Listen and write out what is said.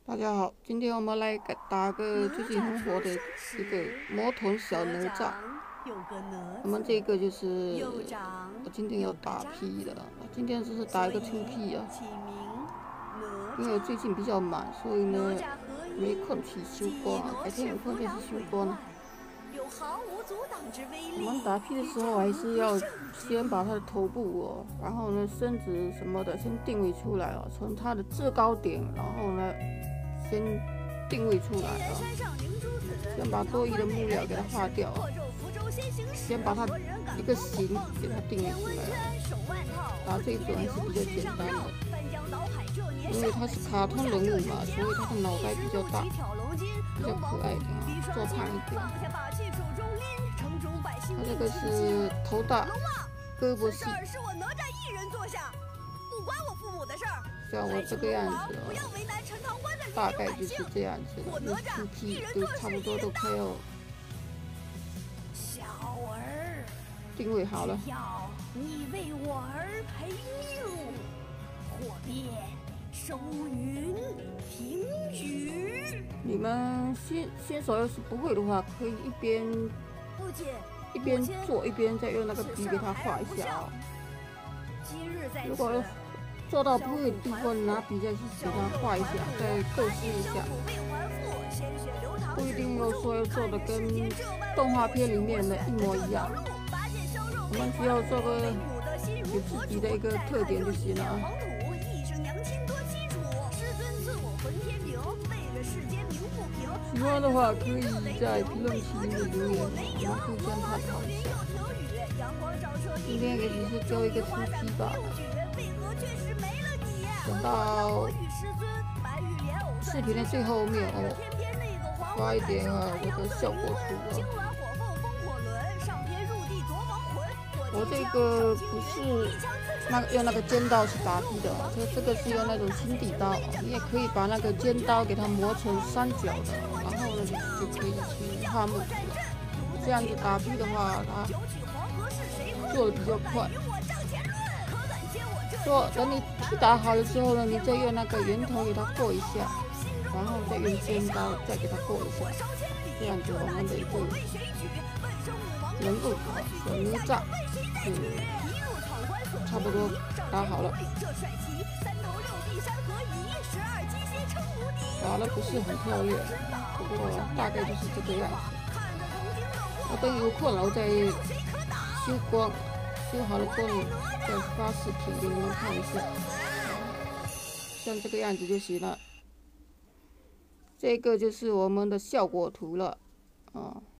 大家好，今天我们来打个最近很火的一个魔豚小哪吒。我们这个就是我今天要打 P 的，今天只是打一个粗 P 啊，因为最近比较忙，所以呢没空去修光啊，改天有空再去修光了。我们打 P 的时候还是要先把它的头部哦，然后呢身子什么的先定位出来了，从它的制高点，然后呢先定位出来啊，先把多余的木料给它划掉啊，先把它一个形给它定位出来了。打这一种还是比较简单的，因为它是卡通人物嘛，所以它的脑袋比较大，比较可爱一点啊，做胖一点。它这个是头大，胳膊细，像我这个样子哦，大概就是这样子的，那粗 P 都差不多都快要定位好了。 你为我而赔命，火遍收云平举。 你们新手要是不会的话，可以一边做一边再用那个笔给它画一下哦。如果做到不会的地方，拿笔再去给它画一下，再构思一下。不一定说要做的跟动画片里面的一模一样，我们只要做个有自己的一个特点就行了啊。喜欢的话可以在评论区里面留言，我们互相探讨一下。今天也只是教一个粗 P 吧。等到视频的最后面哦，发一点我的效果图啊。我这个不是用那个尖刀去打 P 的，这个是用那种轻底刀，你也可以把那个尖刀给它磨成三角的，然后呢就可以去画木图了。这样子打 P 的话，它做的比较快。等你 P 打好了之后呢，你再用那个圆头给它过一下，然后再用尖刀再给它过一下，这样子我们的一个人物小哪吒就差不多打好了。打的不是很漂亮，不过大概就是这个样子。我等有空了我再修光，修好了光再发视频给你们看一下，像这个样子就行了。这个就是我们的效果图了啊。